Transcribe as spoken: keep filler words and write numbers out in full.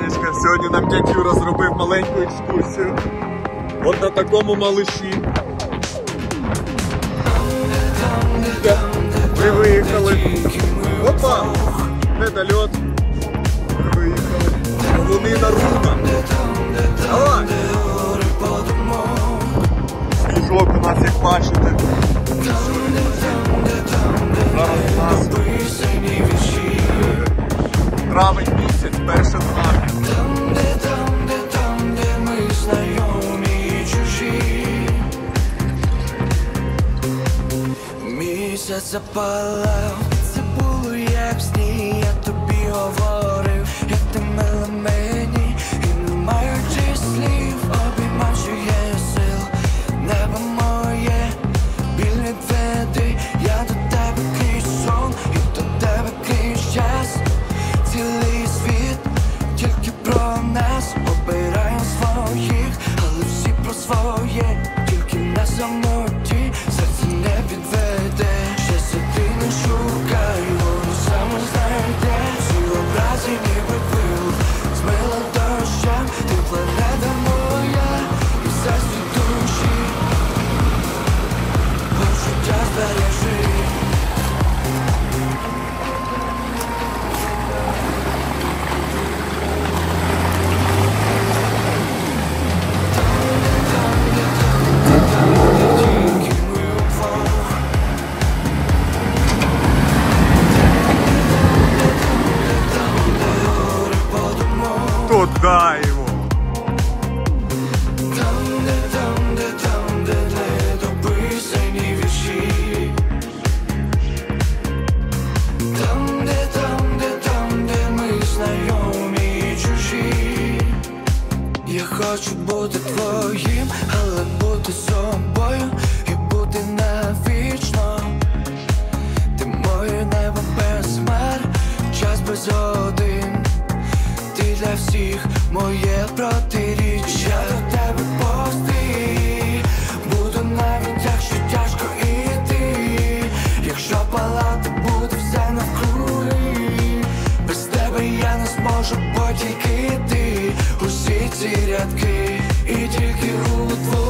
Санечка, сьогодні нам дядь Юра зробив маленьку екскурсію. От на такому малиші. Ми виїхали. Опа! Недольот. Ми виїхали. Лунина руна. Давай! Сніжок у нас, як бачите. Зараз у нас травень місяць, перше знак. Місяць запалав, це було як в сні, я тобі говорив, як ти мила мені, і не маючи слів, обіймав, що є сил, небо моє, біль відведи, я до тебе крізь сон, і до тебе крізь час, цілий світ, тільки про нас, обираємо своїх, але всі про своє, тільки на самоті, серце не підведе. Щастя ти не шукай, воно саме знайде. Всі образи ніби пил, змила дощем, ти планета моя, і всесвіт душі, почуття збережи. Туда его. Там, де, там, де, там, де не дописані вірші. Там, де, там, де, там, де ми знайомі і чужі. Я хочу бути твоїм, але бути собою і бути навічно. Ти моє небо без хмар, час без один. Ти для всіх моє протиріччя. Я до тебе повсти, буду навіть якщо тяжко іти. Якщо палати буде все навкруги, без тебе я не зможу, бо тільки ти. Усі ці рядки і тільки у твоїй